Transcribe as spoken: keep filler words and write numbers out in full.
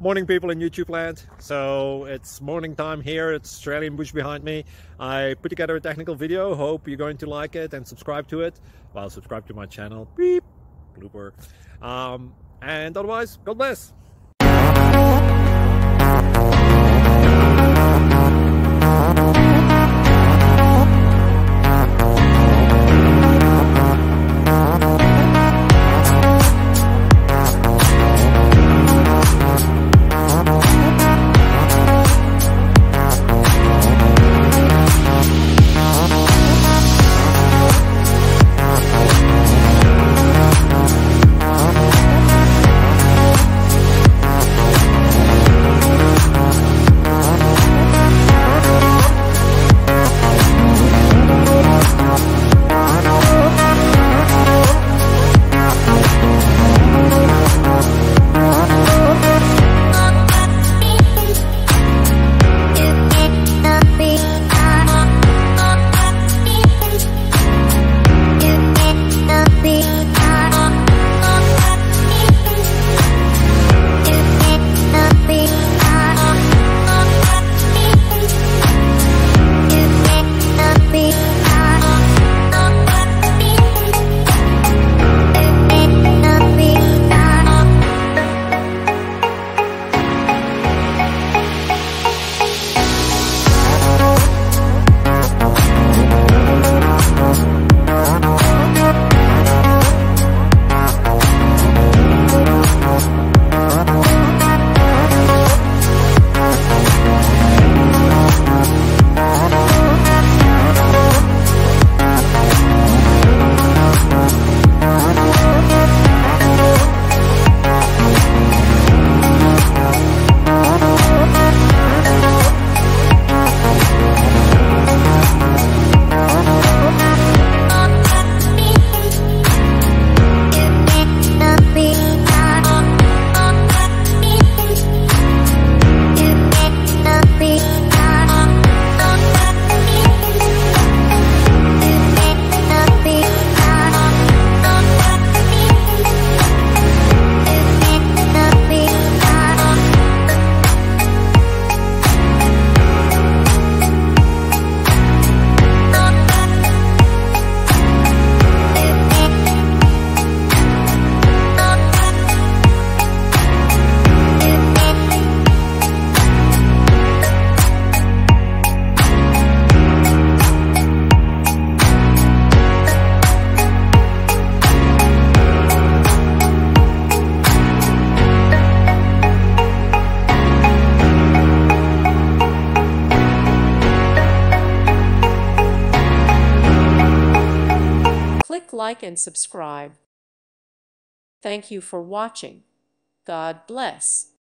Morning, people in YouTube land. So it's morning time here. It's Australian bush behind me. I put together a technical video. Hope you're going to like it and subscribe to it. Well, subscribe to my channel. Beep. Blooper. Um, and otherwise, God bless. Click like and subscribe. Thank you for watching. God bless.